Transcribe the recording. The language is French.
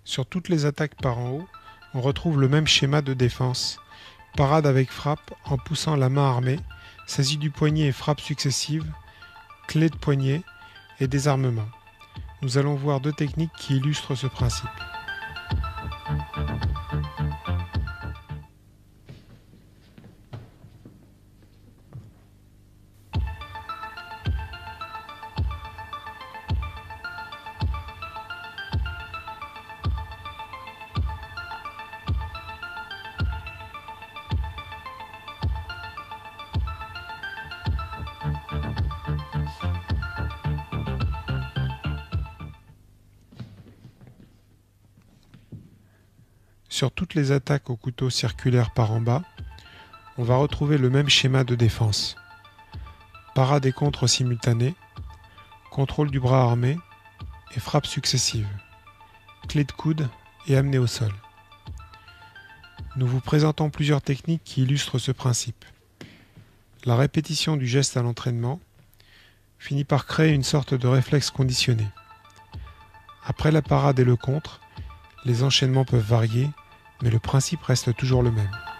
Sur toutes les attaques par en haut, on retrouve le même schéma de défense. Parade avec frappe en poussant la main armée, saisie du poignet et frappe successive, clé de poignet et désarmement. Nous allons voir deux techniques qui illustrent ce principe. Sur toutes les attaques au couteau circulaire par en bas, on va retrouver le même schéma de défense. Parade et contre simultanée, contrôle du bras armé et frappe successive, clé de coude et amené au sol. Nous vous présentons plusieurs techniques qui illustrent ce principe. La répétition du geste à l'entraînement finit par créer une sorte de réflexe conditionné. Après la parade et le contre, les enchaînements peuvent varier, mais le principe reste toujours le même.